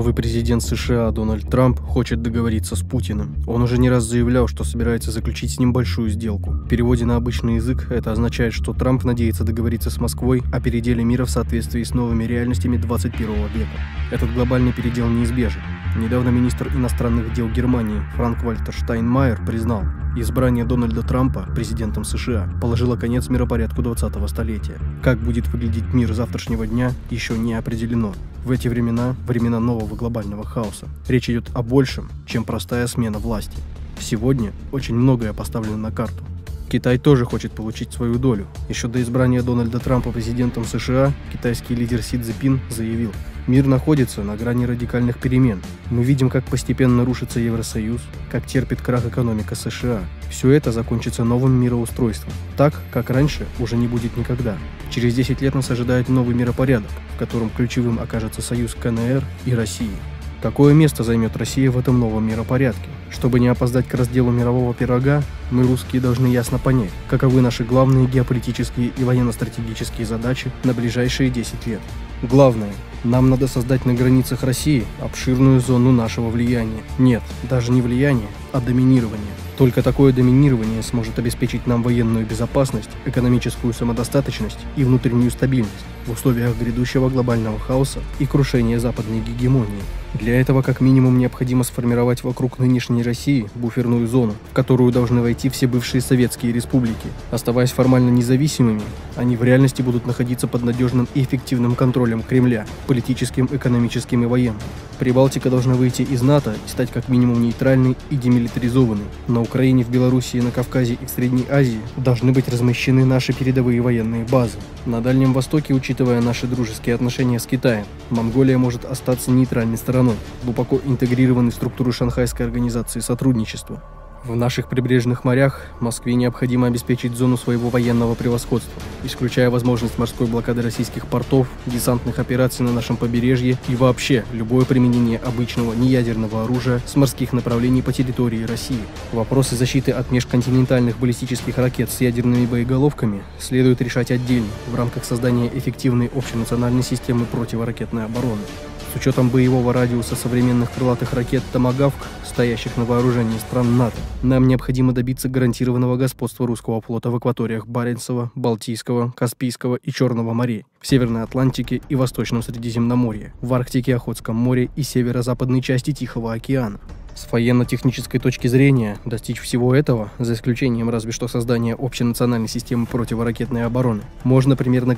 Новый президент США Дональд Трамп хочет договориться с Путиным. Он уже не раз заявлял, что собирается заключить с ним большую сделку. В переводе на обычный язык это означает, что Трамп надеется договориться с Москвой о переделе мира в соответствии с новыми реальностями 21 века. Этот глобальный передел неизбежен. Недавно министр иностранных дел Германии Франк-Вальтер Штайнмайер признал, избрание Дональда Трампа президентом США положило конец миропорядку 20-го столетия. Как будет выглядеть мир завтрашнего дня, еще не определено. В эти времена нового глобального хаоса. Речь идет о большем, чем простая смена власти. Сегодня очень многое поставлено на карту. Китай тоже хочет получить свою долю. Еще до избрания Дональда Трампа президентом США китайский лидер Си Цзиньпин заявил: «Мир находится на грани радикальных перемен. Мы видим, как постепенно рушится Евросоюз, как терпит крах экономика США. Все это закончится новым мироустройством. Так, как раньше, уже не будет никогда. Через 10 лет нас ожидает новый миропорядок, в котором ключевым окажется союз КНР и России». Какое место займет Россия в этом новом миропорядке? Чтобы не опоздать к разделу мирового пирога, мы, русские, должны ясно понять, каковы наши главные геополитические и военно-стратегические задачи на ближайшие 10 лет. Главное, нам надо создать на границах России обширную зону нашего влияния. Нет, даже не влияния, а доминирования. Только такое доминирование сможет обеспечить нам военную безопасность, экономическую самодостаточность и внутреннюю стабильность в условиях грядущего глобального хаоса и крушения западной гегемонии. Для этого как минимум необходимо сформировать вокруг нынешней России буферную зону, в которую должны войти все бывшие советские республики. Оставаясь формально независимыми, они в реальности будут находиться под надежным и эффективным контролем Кремля, политическим, экономическим и военным. Прибалтика должна выйти из НАТО и стать как минимум нейтральной и демилитаризованной. На Украине, в Белоруссии, на Кавказе и в Средней Азии должны быть размещены наши передовые военные базы. На Дальнем Востоке, учитывая наши дружеские отношения с Китаем, Монголия может остаться нейтральной стороной, глубоко интегрированной в структуру Шанхайской организации сотрудничества. В наших прибрежных морях Москве необходимо обеспечить зону своего военного превосходства, исключая возможность морской блокады российских портов, десантных операций на нашем побережье и вообще любое применение обычного неядерного оружия с морских направлений по территории России. Вопросы защиты от межконтинентальных баллистических ракет с ядерными боеголовками следует решать отдельно в рамках создания эффективной общенациональной системы противоракетной обороны. С учетом боевого радиуса современных крылатых ракет «Томагавк», стоящих на вооружении стран НАТО, нам необходимо добиться гарантированного господства русского флота в акваториях Баренцева, Балтийского, Каспийского и Черного морей, в Северной Атлантике и Восточном Средиземноморье, в Арктике, Охотском море и северо-западной части Тихого океана. С военно-технической точки зрения достичь всего этого, за исключением разве что создания общенациональной системы противоракетной обороны, можно примерно к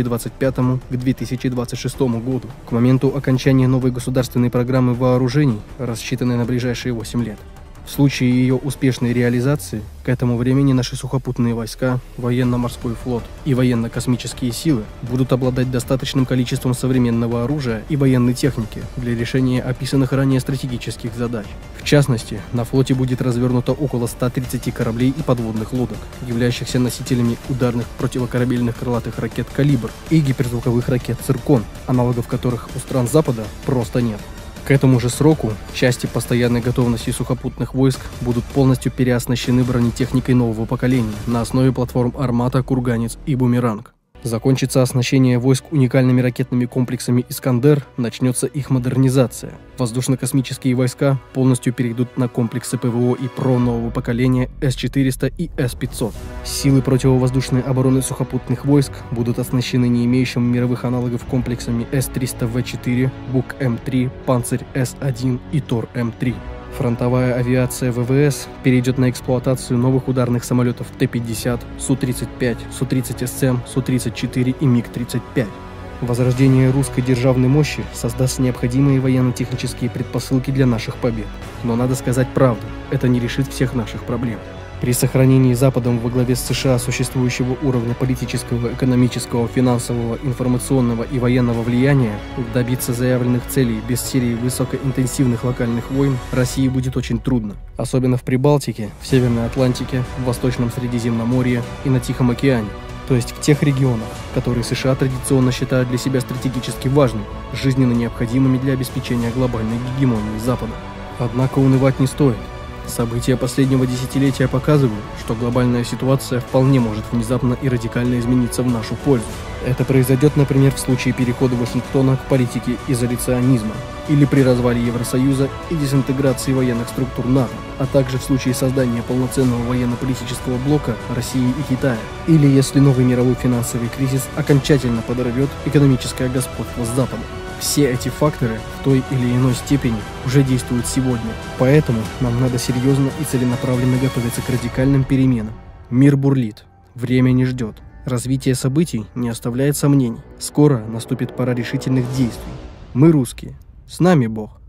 2025-2026 году, к моменту окончания новой государственной программы вооружений, рассчитанной на ближайшие 8 лет. В случае ее успешной реализации, к этому времени наши сухопутные войска, военно-морской флот и военно-космические силы будут обладать достаточным количеством современного оружия и военной техники для решения описанных ранее стратегических задач. В частности, на флоте будет развернуто около 130 кораблей и подводных лодок, являющихся носителями ударных противокорабельных крылатых ракет «Калибр» и гиперзвуковых ракет «Циркон», аналогов которых у стран Запада просто нет. К этому же сроку части постоянной готовности сухопутных войск будут полностью переоснащены бронетехникой нового поколения на основе платформ «Армата», «Курганец» и «Бумеранг». Закончится оснащение войск уникальными ракетными комплексами «Искандер», начнется их модернизация. Воздушно-космические войска полностью перейдут на комплексы ПВО и ПРО нового поколения С-400 и С-500. Силы противовоздушной обороны сухопутных войск будут оснащены не имеющими мировых аналогов комплексами С-300В4, Бук-М3, Панцирь С-1 и Тор-М3. Фронтовая авиация ВВС перейдет на эксплуатацию новых ударных самолетов Т-50, Су-35, Су-30СМ, Су-34 и МиГ-35. Возрождение русской державной мощи создаст необходимые военно-технические предпосылки для наших побед. Но надо сказать правду, это не решит всех наших проблем. При сохранении Западом во главе с США существующего уровня политического, экономического, финансового, информационного и военного влияния добиться заявленных целей без серии высокоинтенсивных локальных войн России будет очень трудно. Особенно в Прибалтике, в Северной Атлантике, в Восточном Средиземноморье и на Тихом океане. То есть в тех регионах, которые США традиционно считают для себя стратегически важными, жизненно необходимыми для обеспечения глобальной гегемонии Запада. Однако унывать не стоит. События последнего десятилетия показывают, что глобальная ситуация вполне может внезапно и радикально измениться в нашу пользу. Это произойдет, например, в случае перехода Вашингтона к политике изоляционизма, или при развале Евросоюза и дезинтеграции военных структур НАТО, а также в случае создания полноценного военно-политического блока России и Китая, или если новый мировой финансовый кризис окончательно подорвет экономическое господство с Запада. Все эти факторы в той или иной степени уже действуют сегодня, поэтому нам надо серьезно и целенаправленно готовиться к радикальным переменам. Мир бурлит, время не ждет. Развитие событий не оставляет сомнений. Скоро наступит пора решительных действий. Мы русские. С нами Бог.